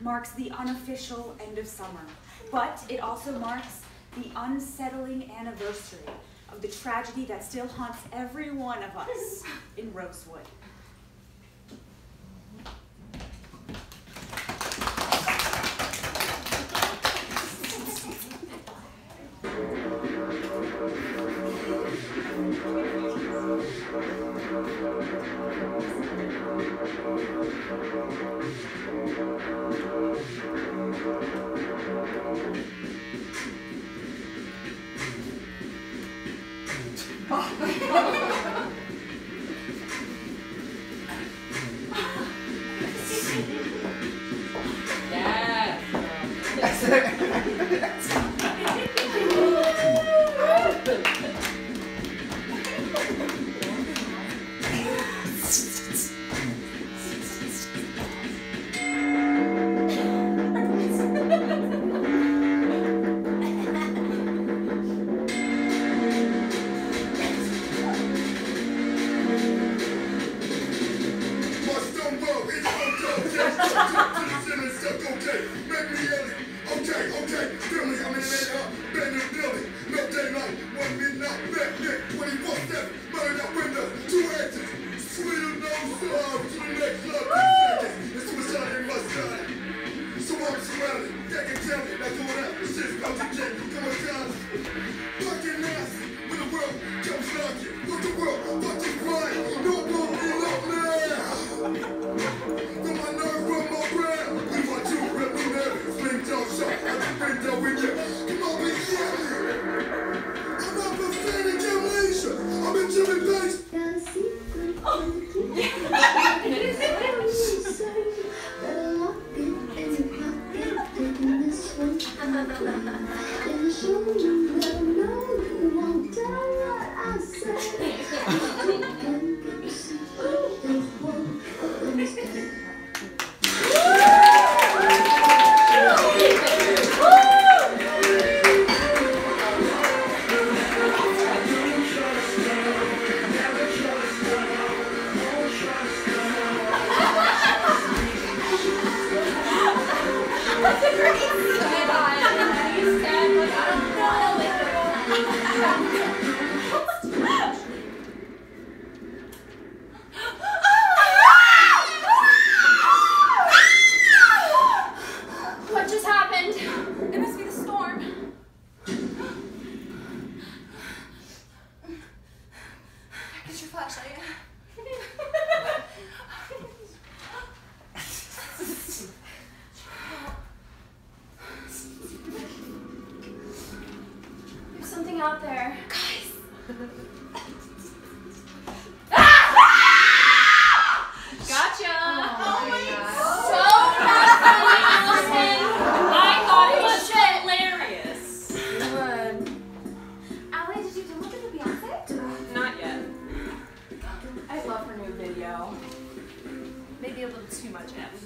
marks the unofficial end of summer, but it also marks the unsettling anniversary of the tragedy that still haunts every one of us in Rosewood. Out there. Guys! Gotcha! Oh my god. So not funny, Allison! I thought it was hilarious. Good. Allie, did you look at the Beyonce? Not yet. I love her new video. Maybe a little too much F.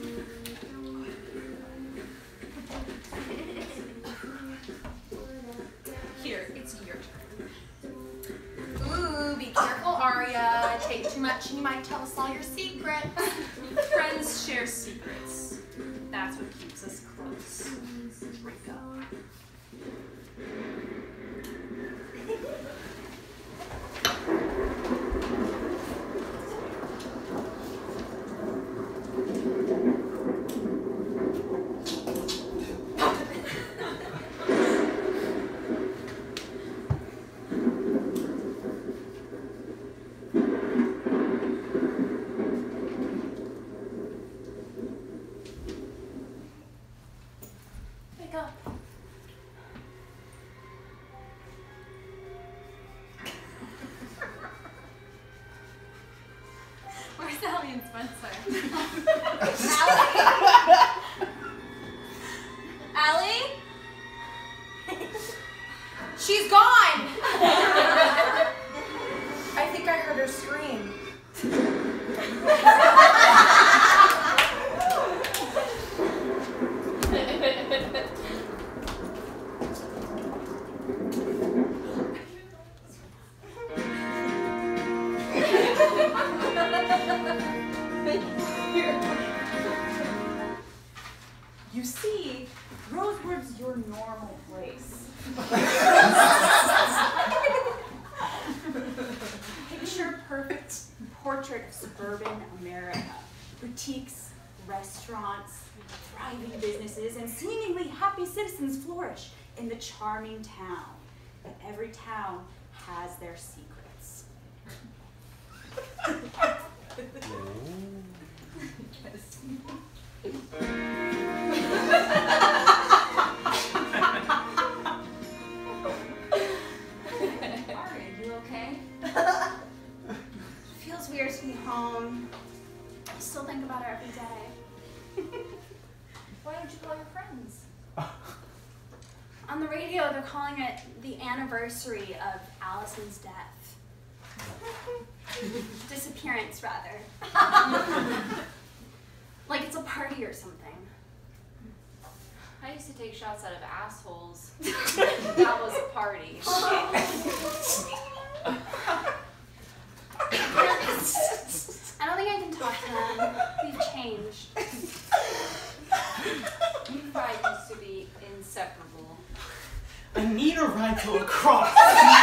Here, it's your turn. Ooh, be careful, Aria. Take too much and you might tell us all your secrets. Friends share secrets. That's what keeps us close. Break up. Sally and Spencer. Allie? She's gone! I think I heard her scream. and seemingly happy citizens flourish in the charming town. But every town has their secrets. Ari, you okay? Feels weird to be home. I still think about her every day. Why don't you call your friends? On the radio, they're calling it the anniversary of Allison's death. Disappearance, rather. Like it's a party or something. I used to take shots out of assholes. That was a party. I don't think I can talk to them. We've changed. You guys used to be inseparable. I need a ride to lacrosse.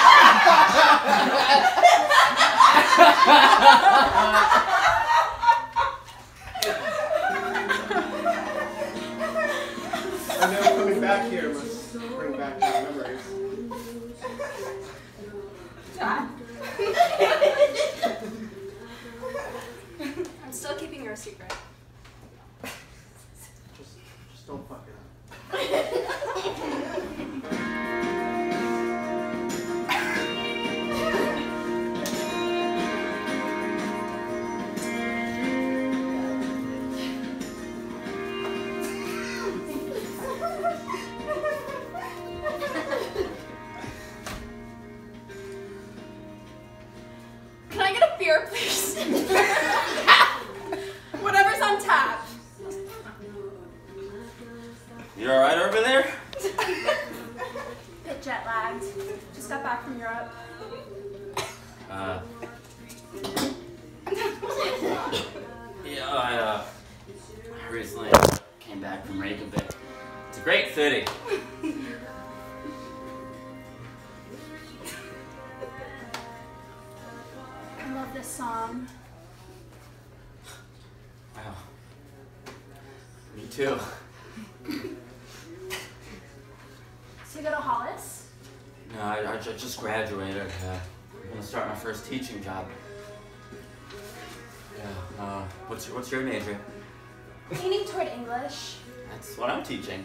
I know coming back here must bring back your memories. I'm still keeping your secret. Just don't fuck it up. Can I get a beer, please? Whatever's on tap. You all right over there? Bit jet lagged. Just got back from Europe. Yeah, I recently came back from Reykjavik. It's a great city. I love this song. Wow. Me too. So you go to Hollis? No, I just graduated. I'm gonna start my first teaching job. Yeah. What's your major? Leaning toward English. That's what I'm teaching.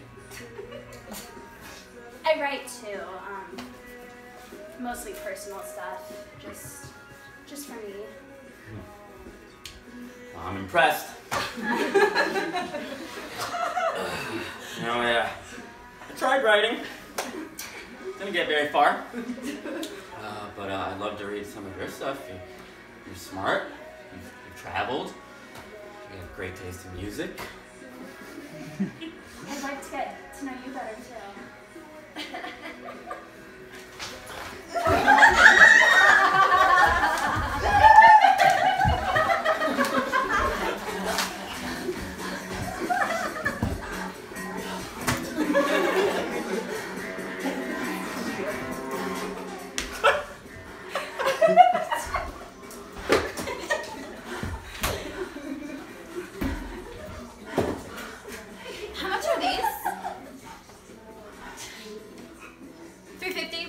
I write too. Mostly personal stuff. Just for me. Well, I'm impressed. I tried writing. Didn't get very far. But I'd love to read some of your stuff. You're smart. You've traveled. You have great taste in music. I'd like to get to know you better too. How much are these? $3.50.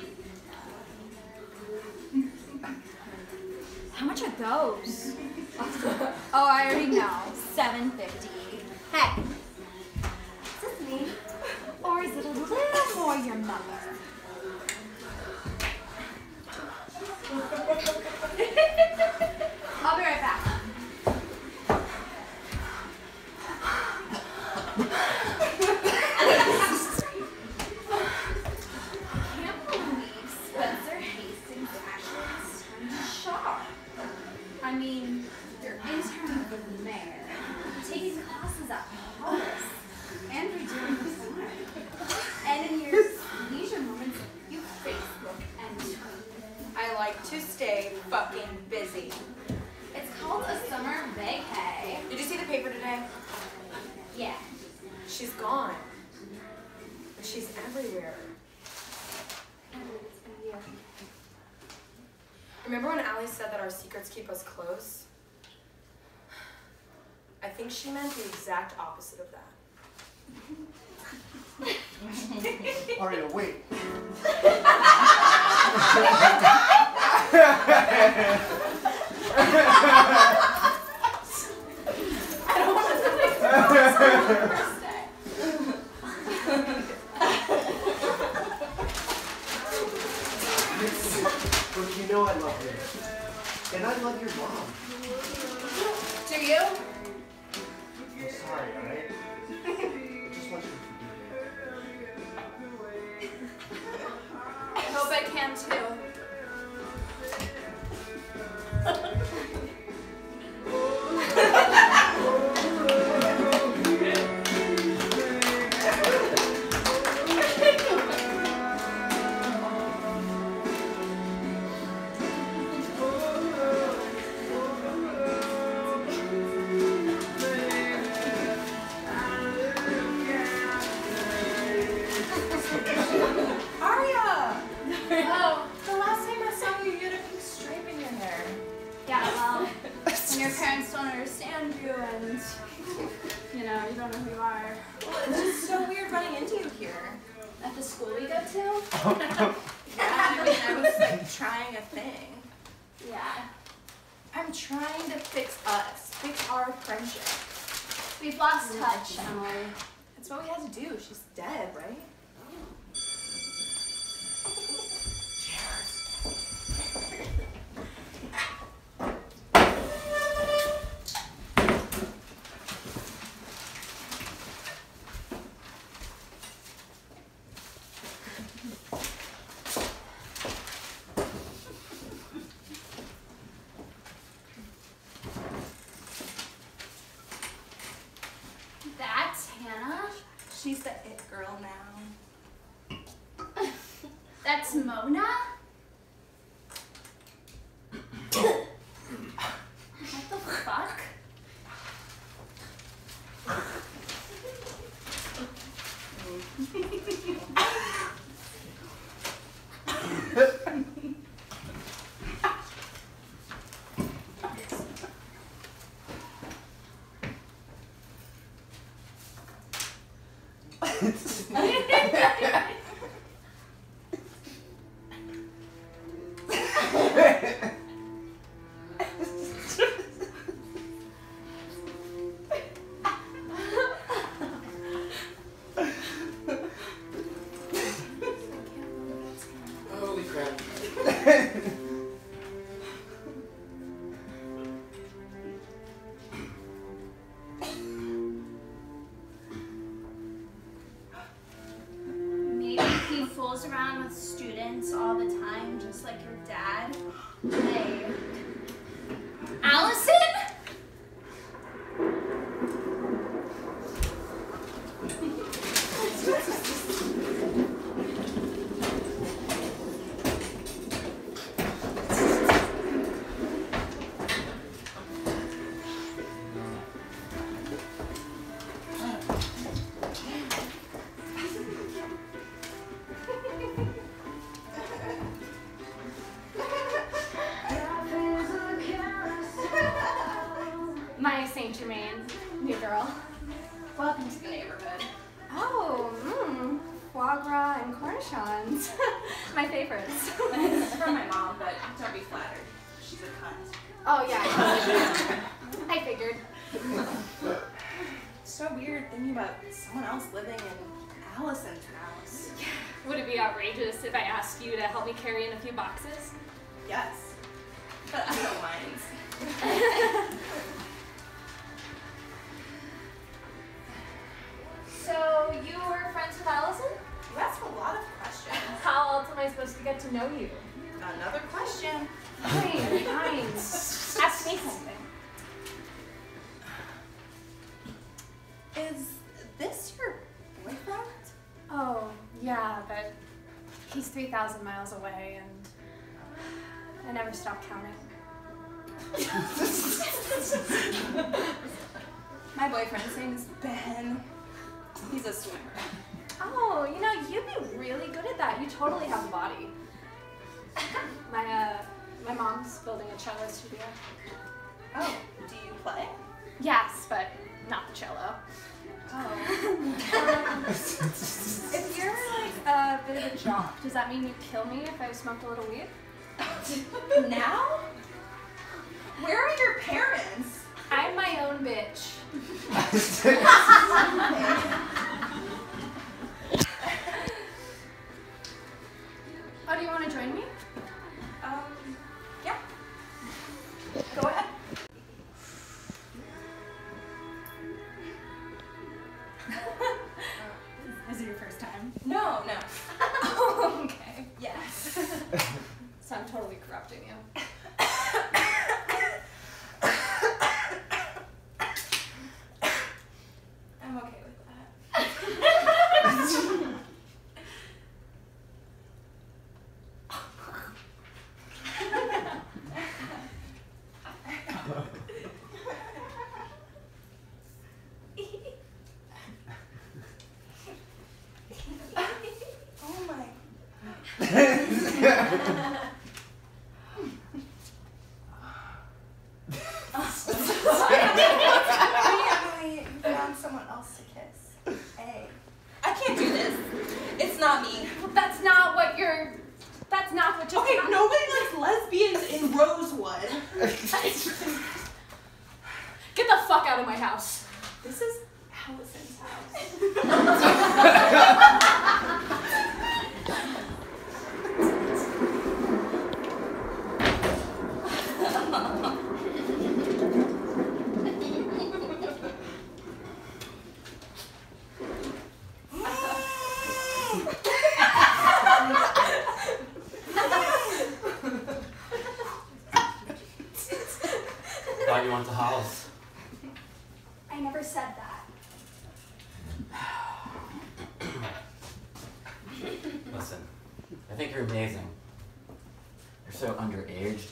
How much are those? Oh, I already know. $7.50. Hey, is this me? Or is it a little more your mother? I'll be right back. I can't believe Spencer Hastings actually turned sharp. I mean, you're interning with the mayor, taking classes at Hollis, and you're doing the summer. And in your leisure moments, you Facebook and tweet. I like to stay fucking busy. It's called a summer vacay. Did you see the paper today? Yeah. She's gone. But she's everywhere. It's been a year. Remember when Allie said that our secrets keep us close? I think she meant the exact opposite of that. Aria, wait. I don't want to think about it. First day. Look, you know I love you. And I love your mom. Do you? I'm sorry, alright? I just want you to forgive me. I hope I can too. Aria! Oh, The last time I saw you, you had a pink stripe in your hair. yeah, well, when your parents don't understand you and, you know, you don't know who you are. Well, it's just so weird running into you here. At the school we go to? Yeah, I mean, I was like trying a thing. Yeah. I'm trying to fix us, fix our friendship. We've lost touch, Emily. That's what we had to do. She's dead, right? That's Hannah. She's the it girl now. That's Mona. What the fuck? Holy crap. Maybe he fools around with students all the time, just like your dad. Hey. Allison? My Saint Germain, new girl. Welcome to the neighborhood. Oh, foie gras and cornichons. My favorites. It's from my mom, but don't be flattered. She's a cunt. Oh yeah, I figured. It's so weird thinking about someone else living in Allison's house. Would it be outrageous if I asked you to help me carry in a few boxes? Yes, but I don't mind. So you were friends with Allison? You ask a lot of questions. How else am I supposed to get to know you? Another question. Fine. Ask me something. Is this your boyfriend? Oh, yeah, but he's 3,000 miles away and I never stop counting. My boyfriend's name is Ben. He's a swimmer. Oh, you know, you'd be really good at that. You totally have the body. My mom's building a cello studio. Oh, do you play? Yes, but not the cello. If you're like a bit of a jock, does that mean you'd kill me if I smoked a little weed? Now? Where are your parents? I'm my own bitch. Oh, do you want to join me? Yeah. Go ahead. Is it your first time? No. Oh, okay. Yes. So I'm totally corrupting you. I'm okay with that. Oh my. Emily, you found someone else to kiss. Hey. I can't do this. It's not me. That's not what you're. That's not what you're. Okay, nobody likes lesbians in Rosewood. Get the fuck out of my house. This is Allison's house. Thought you went to Hollis. I never said that. Listen, I think you're amazing. You're so underaged.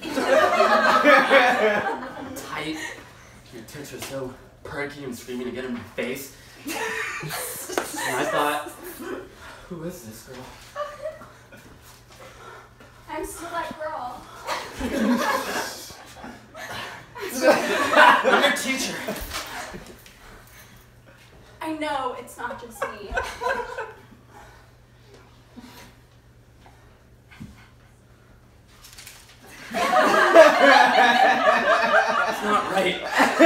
Tight. Your tits are so perky and screaming to get in my face. And I thought, who is this girl? I'm still that girl. I'm your teacher. I know it's not just me. That's not right.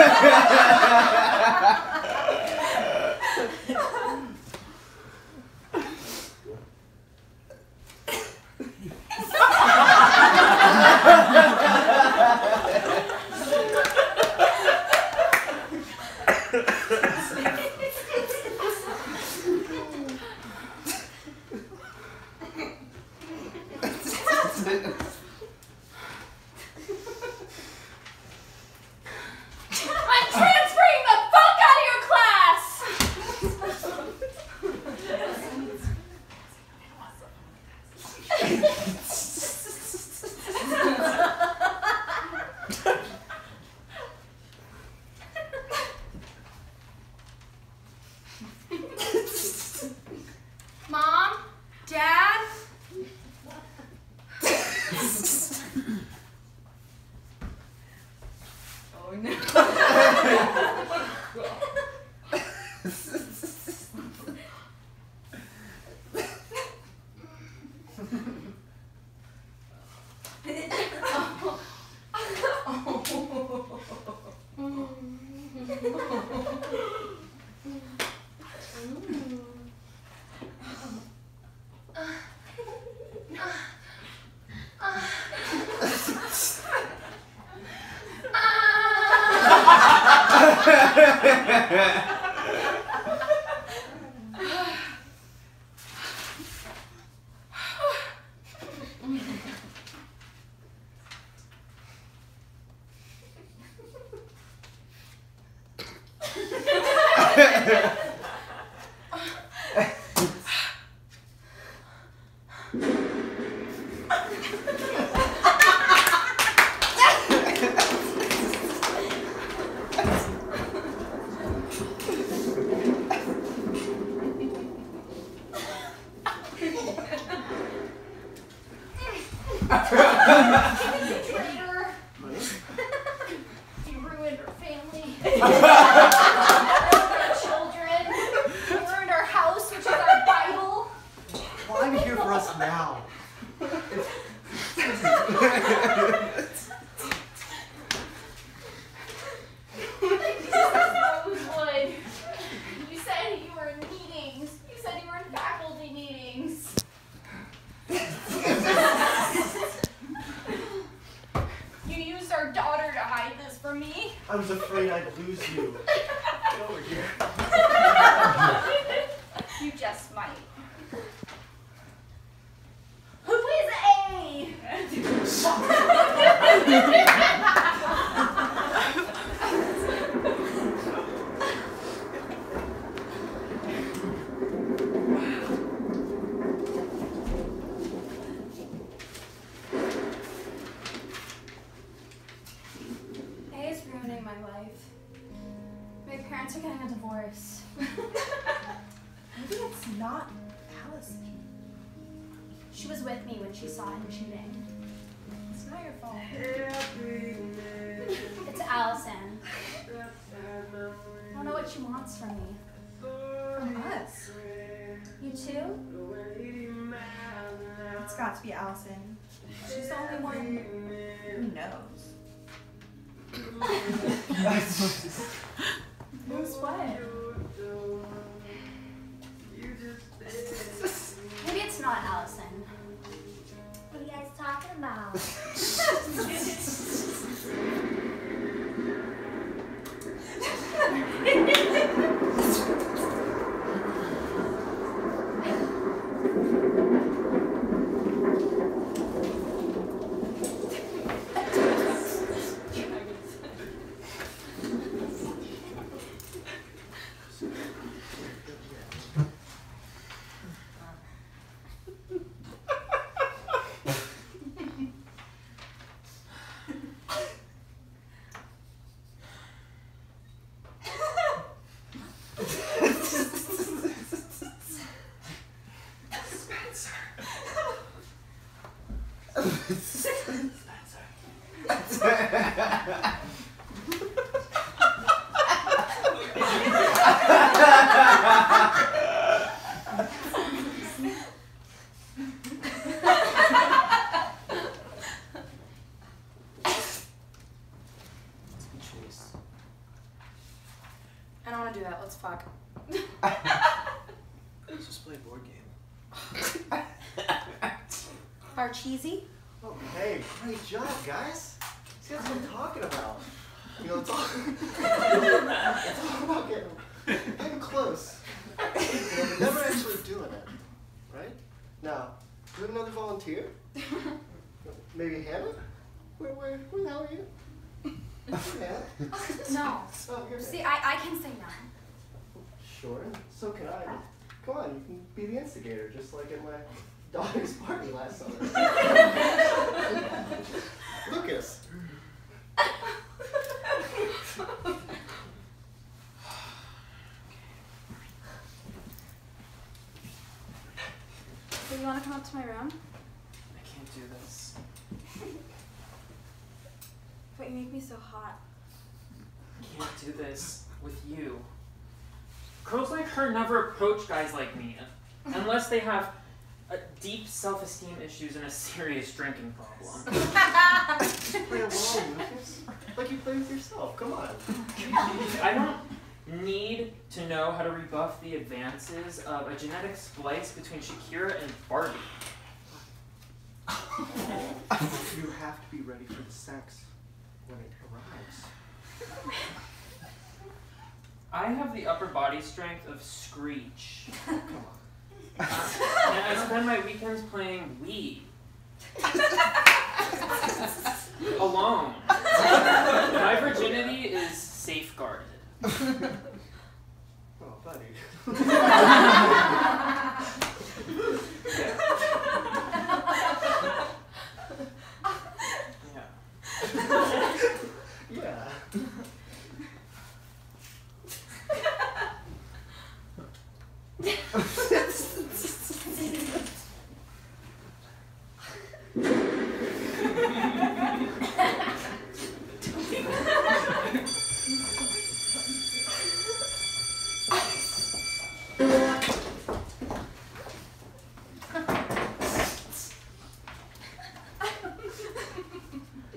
I'm transferring the fuck out of your class! Mom? Dad? Oh no. Traitor. You ruined her family. Her children. Ow. Rosewood, you said you were in meetings. You said you were in faculty meetings. You used our daughter to hide this from me. I was afraid I'd lose you. Get over here. You just might. Who is A? A is ruining my life. My parents are getting a divorce. Maybe it's not Allison. She was with me when she saw him cheating. It's not your fault. It's Allison. I don't know what she wants from me. From us. You too? It's got to be Allison. She's the only one who knows. Knows what? Maybe it's not Allison. What are you guys talking about? I don't want to do that. Let's fuck. Let's just play a board game. Bar cheesy? Oh, hey, great job, guys. See, that's what I'm talking about. You know, it's all about getting close. You know, but never actually doing it, right? Now, do we have another volunteer? Maybe Hannah? Where the hell are you? Hannah? No. Oh, you're See, I can say no. Sure, so can I. Come on, you can be the instigator, just like at my daughter's party last summer. Lucas. So you want to come up to my room? I can't do this. But you make me so hot. I can't do this with you. Girls like her never approach guys like me unless they have deep self-esteem issues and a serious drinking problem. Play along, Lucas. Like you play with yourself. Come on. I don't need to know how to rebuff the advances of a genetic splice between Shakira and Barbie. You have to be ready for the sex when it arrives. I have the upper body strength of Screech. Come on. And I spend my weekends playing Wii. Alone. My virginity is safeguarded. Oh, buddy. Yeah. Yeah.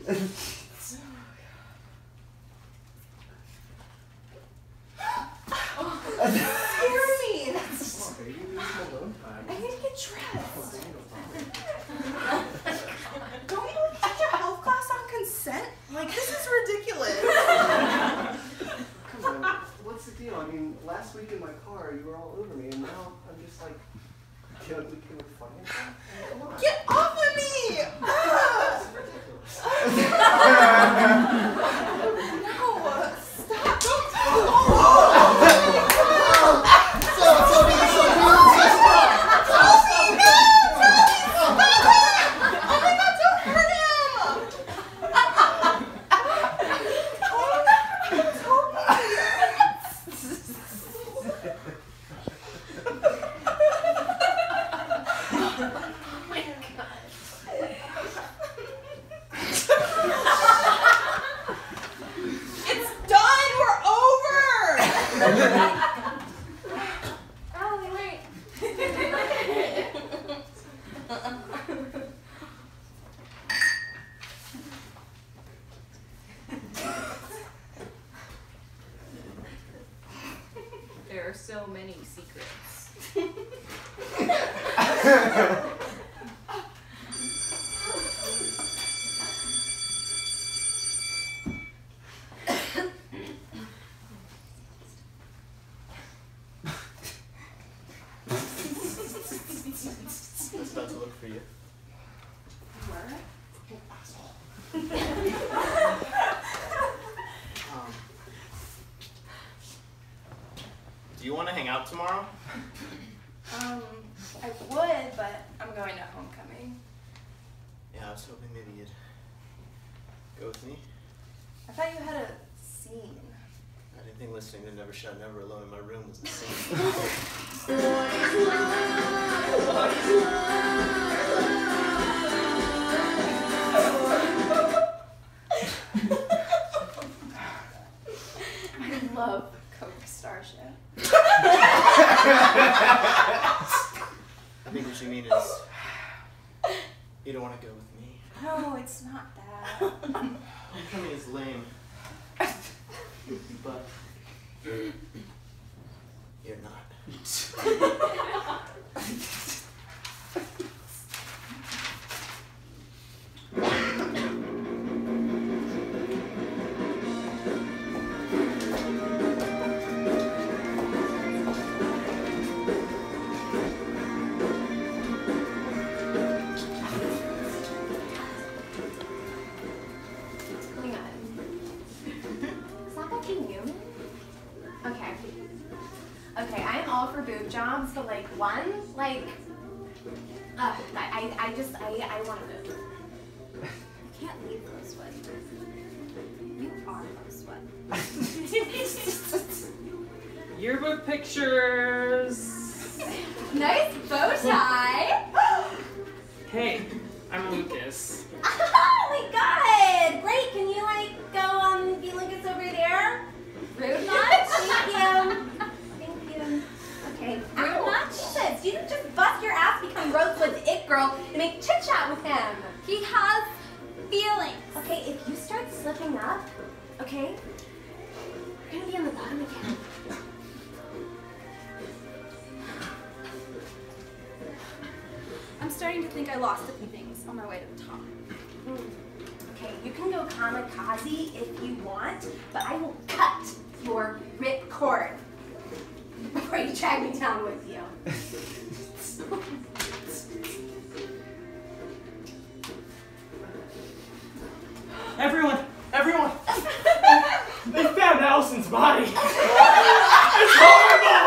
Scare me. That's Come on, baby. This is alone time. I need to get dressed. Okay, no problem. Don't you teach a health class on consent? Like, this is ridiculous. Come on. What's the deal? I mean, last week in my car, you were all over me, and now I'm just like, can we fight? Come on. Get off of me! It's ridiculous. No, stop. Allie, wait. There are so many secrets. It's about to look for you. Do you want to hang out tomorrow? I would, but I'm going to homecoming. Yeah, I was hoping maybe you'd go with me. I thought you had a scene. I didn't think listening to Never Shout Never Alone in my room was the same. I love Coke Starship. I think what you mean is you don't want to go with me. No, it's not that. Homecoming is lame. But you're not. Hang on. Is that what you knew? Okay. Okay, I'm all for boob jobs, but like one, like, I want to move. You can't leave Rosewood. You are Rosewood. Yearbook pictures. Nice bow tie. Hey, I'm Lucas. Oh my god! Great, can you like go be Lucas over there? Rude much? Thank you. Thank you. Okay. Rude much? Jesus, you didn't just bust your ass become Rosewood's it girl and make chit chat with him. He has feelings. Okay, if you start slipping up, okay, you're gonna be on the bottom again. I'm starting to think I lost a few things on my way to the top. Okay, you can go kamikaze if you want, but I will cut your ripcord before you drag me down with you. Everyone! They found Allison's body! It's horrible!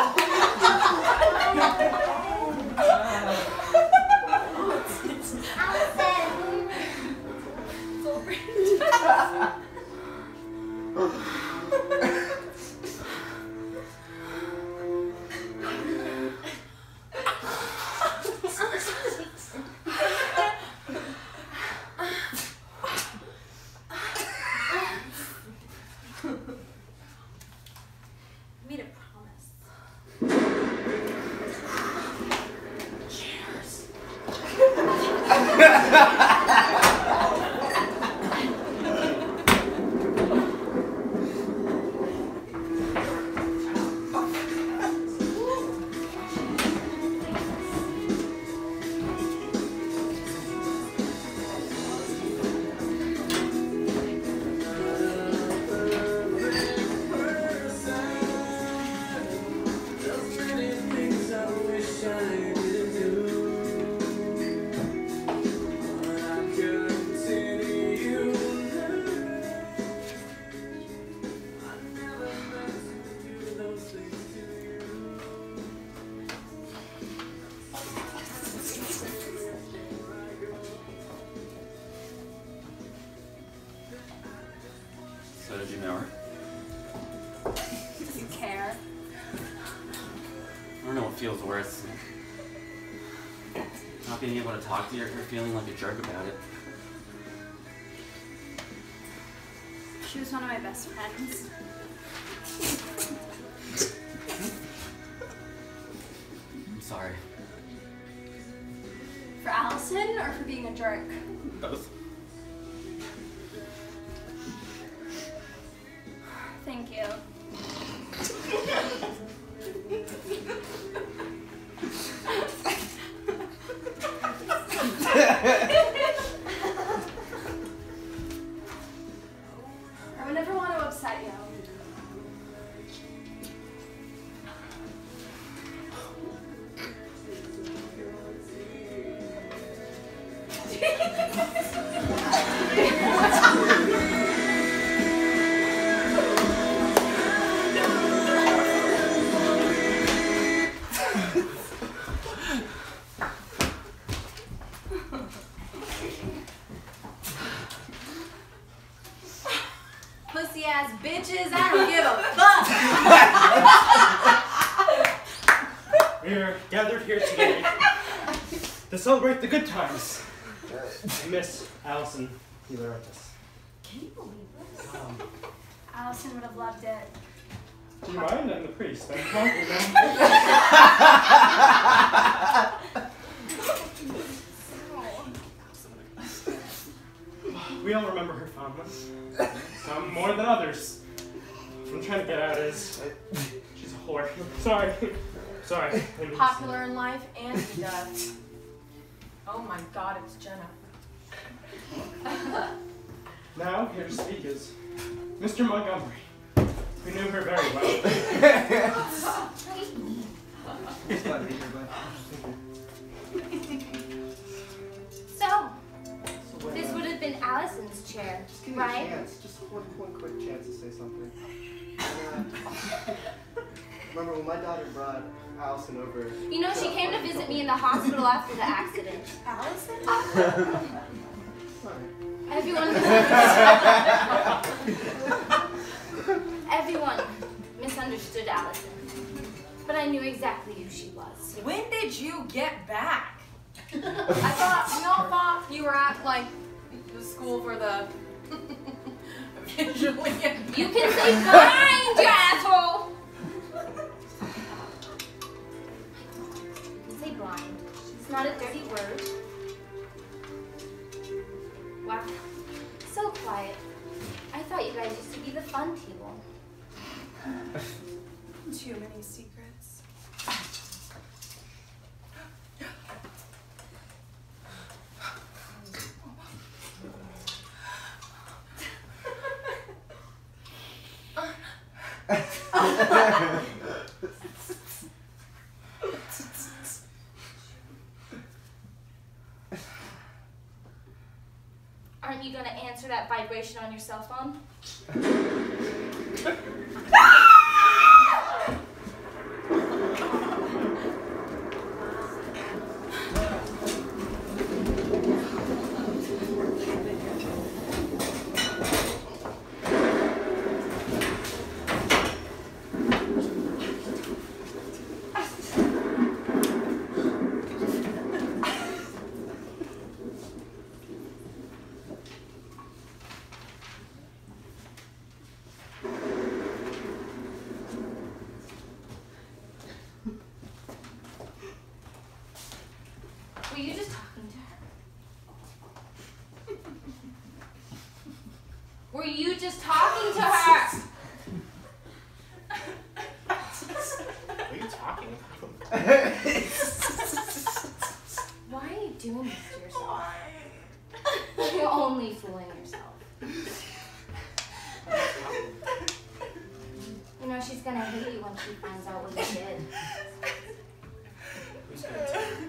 I made a promise. Did you know her? Do you care? I don't know what feels worse. Not being able to talk to you or feeling like a jerk about it. She was one of my best friends. I'm sorry. For Allison or for being a jerk? Both. Thank you. I would never want to upset you. Pussy ass bitches, I don't give a fuck. We are gathered here today to celebrate the good times. Miss Allison Hilaritas. Can you believe this? Allison would have loved it. Do you mind? I'm the priest. I'm hungry now. We all remember her fondness. Some more than others. What I'm trying to get at is, she's a whore. Sorry. Sorry. Popular in life and in death. Oh my god, it's Jenna. Now, here to speak is Mr. Montgomery. We knew her very well. It's glad to be here, bud. So, this would have been Allison's chair, Just give me a right? chance. Just one quick chance to say something. Remember when my daughter brought Allison over? You know, she came to visit me in the hospital after the accident. Allison? Sorry. Everyone misunderstood Allison. But I knew exactly who she was. When did you get back? We all thought you were at, like, the school for the visually impaired. You can say blind, you asshole! You can say blind. It's not a dirty word. Wow. So quiet. I thought you guys used to be the fun people. Too many secrets. Aren't you gonna answer that vibration on your cell phone? Were you just talking to her? Were you just talking to her? What are you talking about? Why are you doing this to yourself? You're only fooling yourself. You know, she's gonna hate you when she finds out what you did. Who's gonna tell you?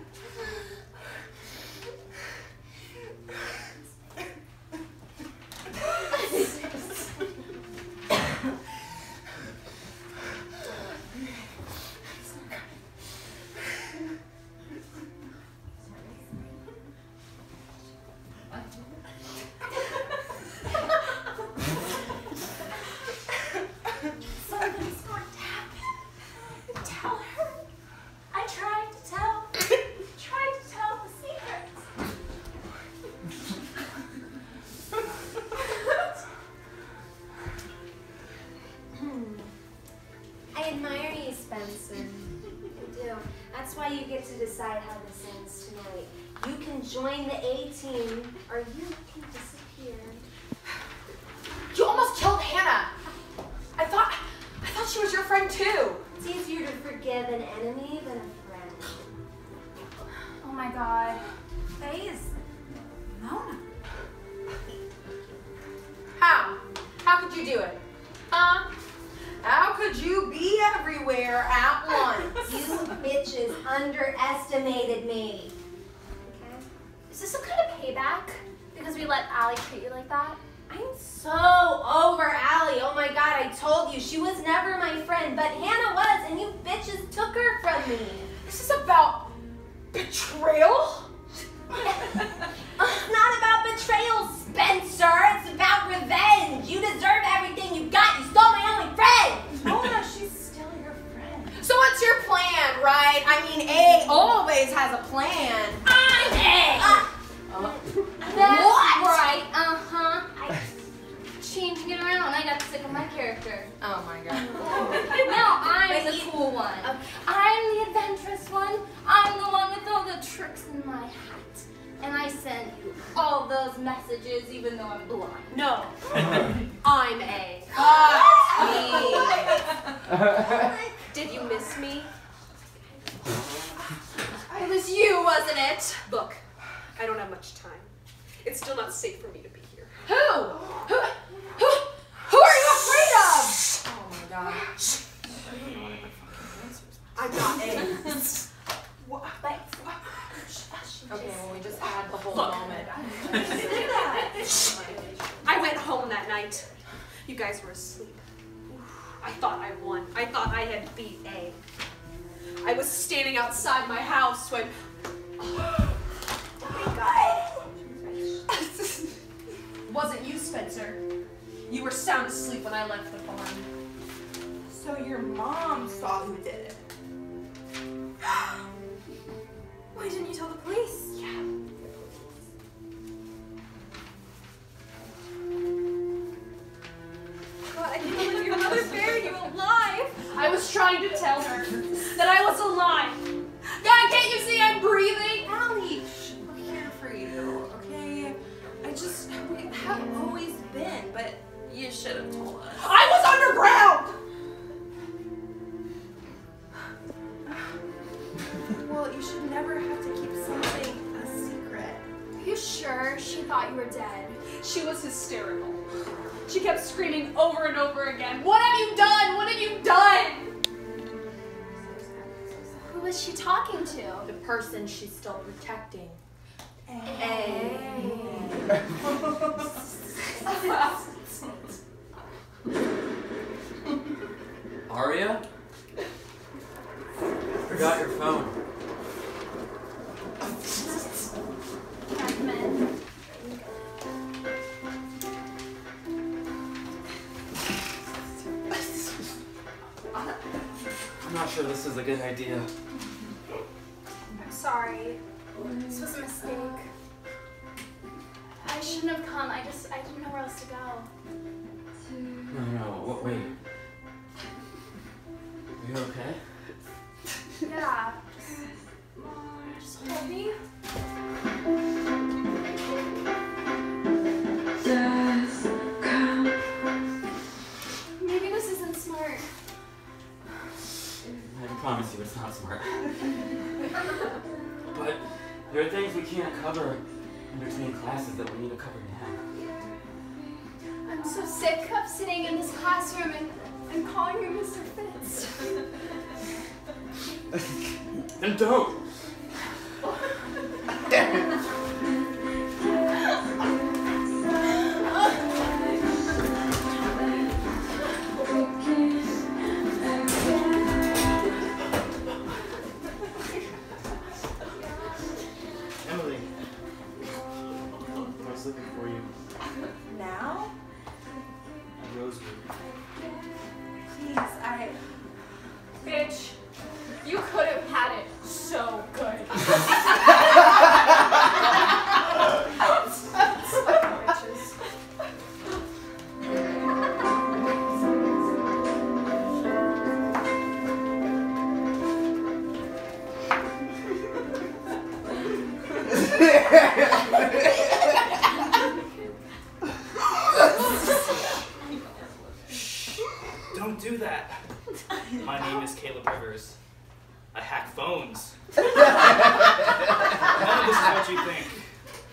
decide how this ends tonight. You can join the A-team, or you can disappear. You almost killed Hannah. I thought she was your friend too. It's easier to forgive an enemy than a friend. Oh my god. Faye is Mona. How? How could you do it? How could you be everywhere at once? You bitches underestimated me. Okay? Is this some kind of payback? Because we let Allie treat you like that? I'm so over Allie. Oh my god, I told you, she was never my friend, but Hannah was, and you bitches took her from me. This is about betrayal? Not about betrayal, Spencer. It's about revenge. You deserve everything you got. You stole my only friend. Mona, she's still your friend. So what's your plan, right? I mean, A always has a plan. I'm A. That's What? right, I changing it around. I got sick of my character. Oh my god. Now I'm But the you- cool one. Okay. I'm the adventurous one. I'm the one with all the tricks in my hat. And I send you all those messages even though I'm blind. No. I'm A. Did you miss me? It was you, wasn't it? Look, I don't have much time. It's still not safe for me to be here. Who are you afraid of? Oh my god. I'm not A. Okay, well we just had the whole Look. moment. I went home that night. You guys were asleep. I thought I won. I thought I had beat A. I was standing outside my house when... Oh my god. Wasn't you, Spencer. You were sound asleep when I left the barn. So your mom saw who did it. Why didn't you tell the police? Yeah. God, I can't believe your mother buried you alive. I was trying to tell her that I was alive. God, can't you see I'm breathing? Allie, we're here for you, okay? We have always been, but you should have told us. I was underground. Well, you should never have to keep something a secret. Are you sure she thought you were dead? She was hysterical. She kept screaming over and over again, "What have you done? What have you done?" Who was she talking to? The person she's still protecting. Aria? Forgot your phone. Recommend. I'm not sure this is a good idea. I'm sorry. This was a mistake. I shouldn't have come. I didn't know where else to go. No, wait. Are you okay? Yeah. Just hold me. Maybe this isn't smart. I promise you it's not smart. But there are things we can't cover in between classes that we need to cover now. I'm so sick of sitting in this classroom and calling you Mr. Fitz. Then don't! Emily, I was looking for you Now? at Rosewood. Please, Bitch, you could have had it so good.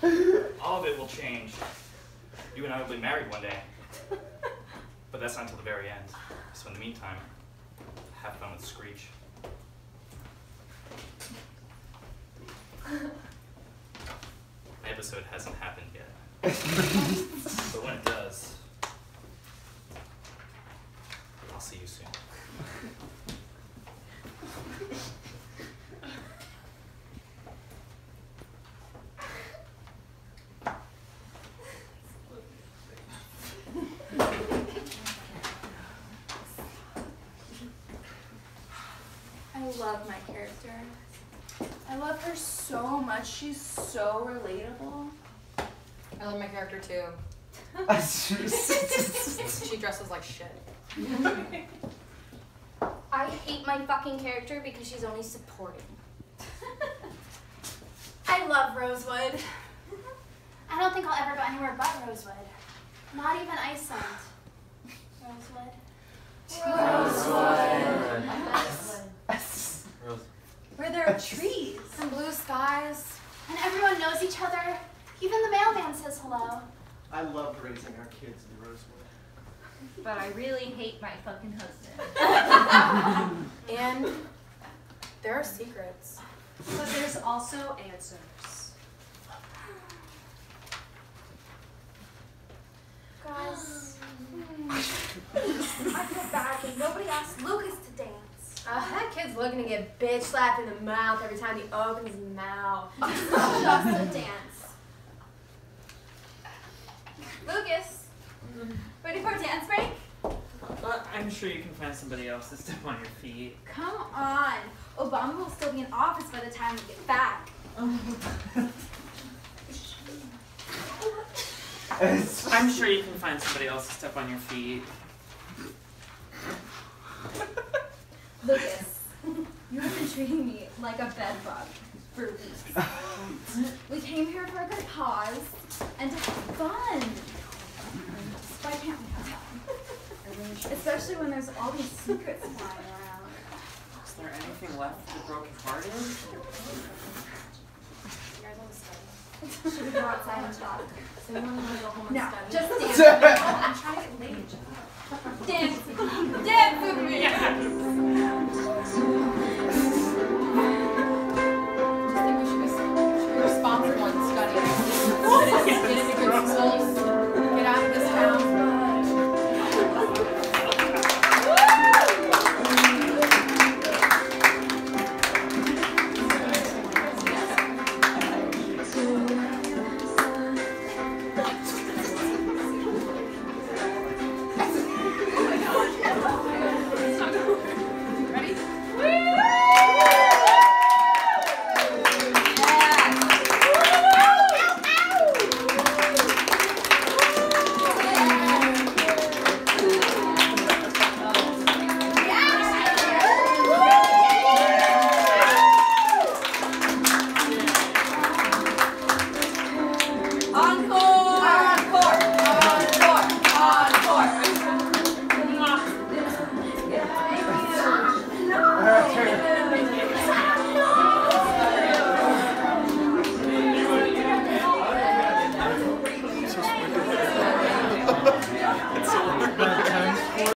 All of it will change. You and I will be married one day. But that's not until the very end. So in the meantime, have fun with Screech. My episode hasn't happened yet. But when it does, I'll see you soon. I love my character. I love her so much. She's so relatable. I love my character too. She dresses like shit. I hate my fucking character because she's only supporting. I love Rosewood. I don't think I'll ever go anywhere but Rosewood. Not even Iceland. Rosewood. Where there are trees. And blue skies. And everyone knows each other. Even the mailman says hello. I loved raising our kids in Rosewood. But I really hate my fucking husband. And there are secrets. But there's also answers. Guys, I feel bad that nobody asked Lucas to dance. That kid's looking to get bitch slapped in the mouth every time he opens his mouth. Just a dance. Lucas, ready for a dance break? I'm sure you can find somebody else to step on your feet. Come on. Obama will still be in office by the time we get back. I'm sure you can find somebody else to step on your feet. Lucas, you have been treating me like a bedbug for weeks. We came here for a good cause and to have fun. Why can't we have fun? Especially when there's all these secrets flying around. Is there anything left for brokenhearted? Should we go outside and talk? Does anyone want to go home and No, study? just dance. I'm trying to get laid. Dance with me. Dance with me.